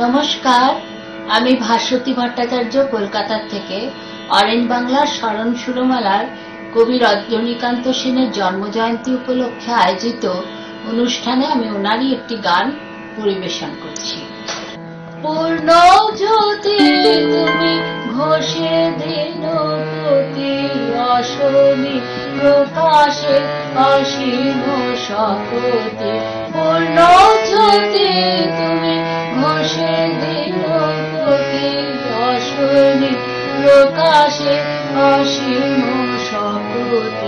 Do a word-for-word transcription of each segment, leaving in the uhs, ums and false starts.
নমস্কার, আমি ভাস্বতী ভট্টাচার্য কলকাতা থেকে অরেঞ্জ বাংলার স্মরণ সুরমালার কবি রজনীকান্ত সেনের জন্মজয়ন্তী উপলক্ষে আয়োজিত অনুষ্ঠানে আমি ওনারই একটি গান পরিবেশন করছি। পূর্ণ জ্যোতি তুমি ঘোষে দিন প্রতি অশনি প্রকাশে অসীম শপথে। পূর্ণ জ্যোতি তুমি ঘোষে দিন প্রতি অশনি প্রকাশে অসীম শপথে।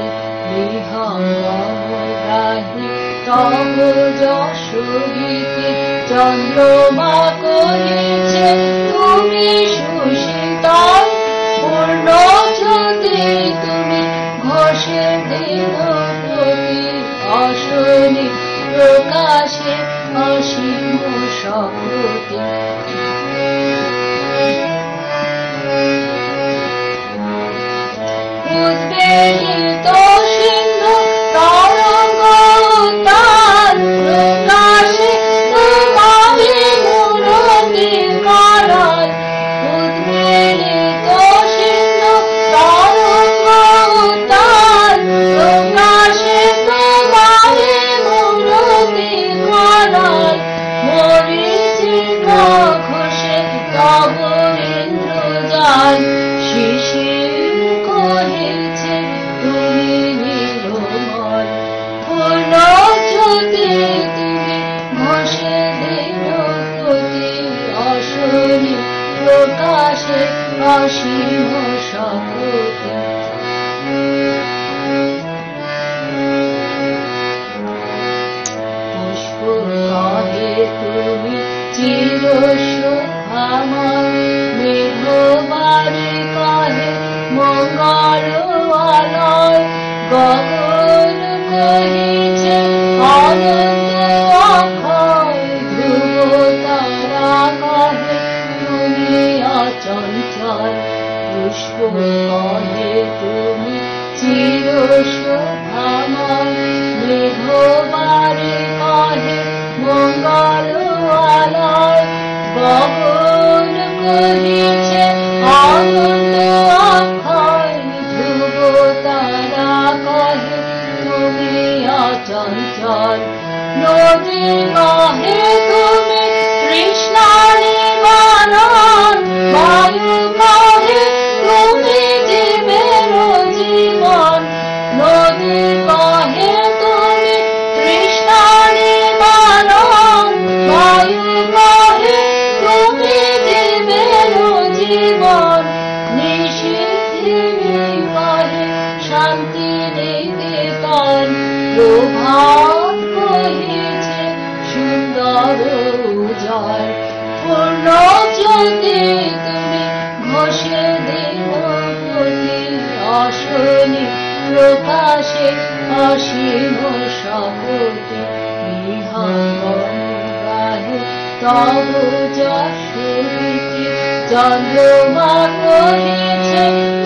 বিহঙ্গগ্রাহী তব যশ গীতি চন্দ্রমা করিছে তুমি সুশীতল। পূর্ণ জ্যোতি তুমি ঘোষে দিন প্রতি অশনি প্রকাশে অসীম শপথে। উদ্বেলিত সিন্ধু তরঙ্গ উত্তাল প্রকাশে তোমারি মূরতি করণ। উদ্বেলিত সিন্ধু তরঙ্গ উত্তাল প্রকাশে তোমারি মূরতি করণ। মরীচিকা ঘোষে তব ইন্দ্রজাল শিশির করেছে তুমি নির্মল। পূর্ণ জ্যোতি তুমি ঘোষে দিন প্রতি অশনি প্রকাশে অসীম শপথে। পুষ্প কহে তুমি চির শোভাময়, মেঘবারি কহে মঙ্গল আলয়। গগন কহিছে অনন্ত অক্ষয়, ধ্রুব তারা কহে তুমি অচঞ্চল। পুষ্প কহে তুমি চির শোভাময়, মেঘবারি কহে মঙ্গল আলয়। গগন কহিছে অনন্ত অক্ষয়, ধ্রুব তারা কহে তুমি অচঞ্চল। নদী কহে তুমি তৃষ্ণা নিবারণ, বায়ু কহে তুমি জীবের জীবন। নদী কহে তুমি তৃষ্ণা নিবারণ, বায়ু কহে তুমি জীবের জীবন। নিশিথিনী কহে শান্তি নিকেতন, প্রভাত কহিছে সুন্দর উজ্জ্বল। পূর্ণ জ্যোতি তুমি ঘোষে দিন প্রতি অশনি প্রকাশে অসীম শপথে। বিহঙ্গগ্রাহী তব যশ গীতি চন্দ্রমা করিছে